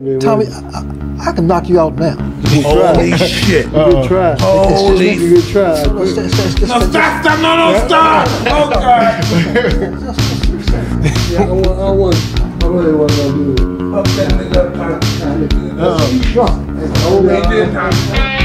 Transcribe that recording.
Tommy, I can knock you out now. Holy shit. Good try. Holy good try. No, stop. Oh, God. Yeah, I really wasn't gonna do it. Fuck that nigga up. He's drunk. He did, Tommy.